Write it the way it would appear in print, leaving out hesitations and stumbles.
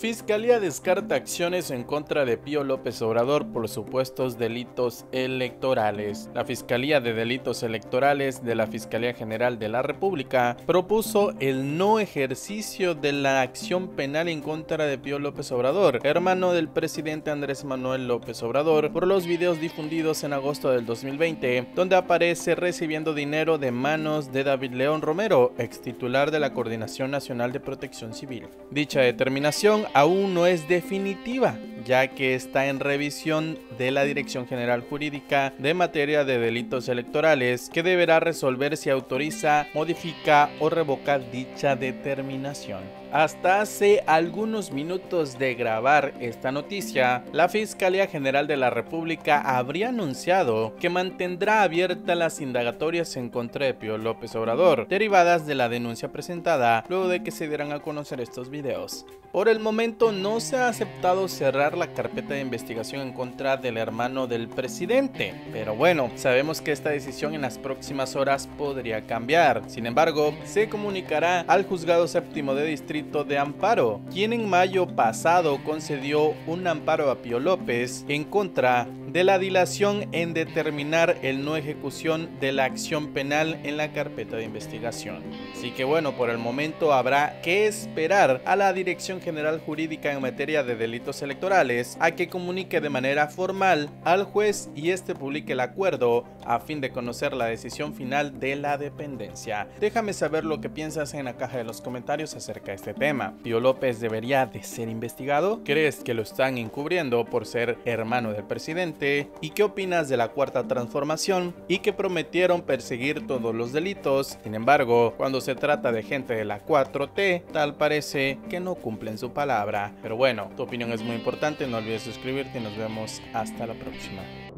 Fiscalía descarta acciones en contra de Pío López Obrador por supuestos delitos electorales. La Fiscalía de Delitos Electorales de la Fiscalía General de la República propuso el no ejercicio de la acción penal en contra de Pío López Obrador, hermano del presidente Andrés Manuel López Obrador, por los videos difundidos en agosto del 2020, donde aparece recibiendo dinero de manos de David León Romero, ex titular de la Coordinación Nacional de Protección Civil. Dicha determinación aún no es definitiva, ya que está en revisión de la Dirección General Jurídica de materia de delitos electorales, que deberá resolver si autoriza, modifica o revoca dicha determinación. Hasta hace algunos minutos de grabar esta noticia, la Fiscalía General de la República habría anunciado que mantendrá abiertas las indagatorias en contra de Pío López Obrador, derivadas de la denuncia presentada luego de que se dieran a conocer estos videos. Por el momento no se ha aceptado cerrar la carpeta de investigación en contra del hermano del presidente, pero bueno, sabemos que esta decisión en las próximas horas podría cambiar. Sin embargo, se comunicará al Juzgado Séptimo de Distrito de Amparo, quien en mayo pasado concedió un amparo a Pío López en contra de la dilación en determinar el no ejecución de la acción penal en la carpeta de investigación. Así que bueno, por el momento habrá que esperar a la Dirección General Jurídica en materia de delitos electorales a que comunique de manera formal al juez y este publique el acuerdo a fin de conocer la decisión final de la dependencia. Déjame saber lo que piensas en la caja de los comentarios acerca de este tema. ¿Pío López debería de ser investigado? ¿Crees que lo están encubriendo por ser hermano del presidente? ¿Y qué opinas de la Cuarta Transformación y que prometieron perseguir todos los delitos? Sin embargo, cuando se trata de gente de la 4T, tal parece que no cumplen su palabra. Pero bueno, tu opinión es muy importante, no olvides suscribirte y nos vemos hasta la próxima.